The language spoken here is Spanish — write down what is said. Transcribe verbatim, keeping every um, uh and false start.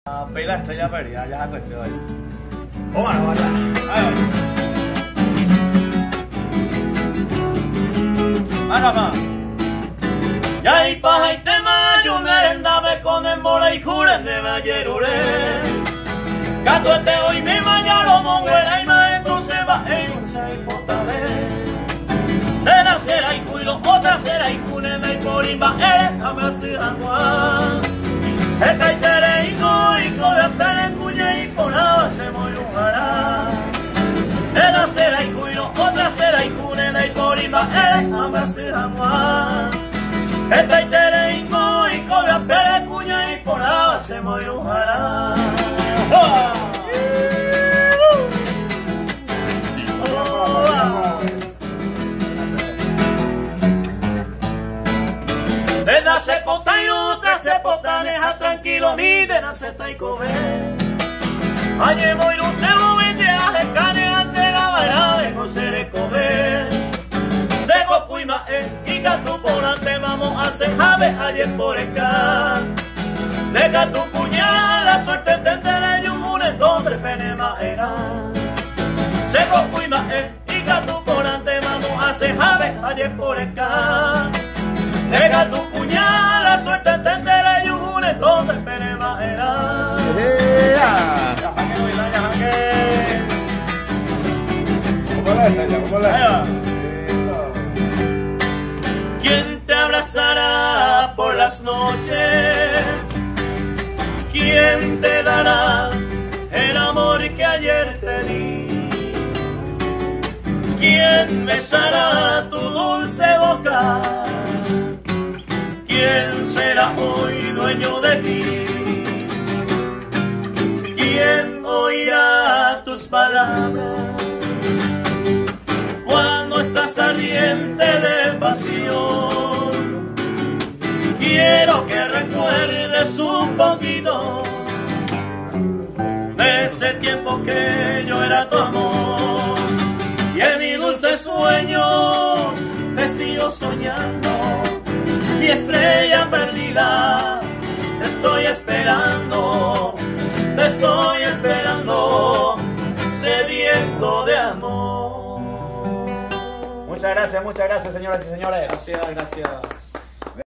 Pela estrella perdida, ya es cuestión ahí. Toma, no vaya. Ahí va. Ahora más. Ya y paja y tema, yo merenda me con el mole y juren de mayerure. Gato este hoy me mañaro monguera y maestro se va en un seipotale. De la cera y cuilo, otra cera y cune de porimba, eres a me agua. Esta y tere y go y cobe pele cuña y ponaba se muy lujará. De la cera y cuilo, otra cera y cune de porimba, eres a me agua. Esta y tere y go y cobe pele cuña y ponaba se muy lujará. De la cepota y otra cepota, deja tranquilo mi de la ceta y cobe. Ayer voy lucero, vete a jecane, ante la vaina de José de cobe. Seco cuima y gato por ante vamos a hacer jave ayer por acá. De gato puñal, la suerte te entere y un entonces penema era. Seco cuima y gato por ante vamos a hacer jave ayer por acá. Deja tu puñal, la suerte te entere y un entonces penema era. Yeah. Ya jaque, ya, ya jaque. ¿Cómo la estrella? ¿Cómo la estrella? ¿Quién te abrazará por las noches? ¿Quién te dará el amor que ayer te di? ¿Quién besará tu dulce boca? ¿Quién será hoy dueño de ti? ¿Quién oirá tus palabras cuando estás ardiente de pasión? Quiero que recuerdes un poquito de ese tiempo que yo era tu amor y en mi dulce sueño te sigo soñando. Mi estrella perdida, te estoy esperando, te estoy esperando, sediento de amor. Muchas gracias, muchas gracias, señoras y señores. Gracias, gracias.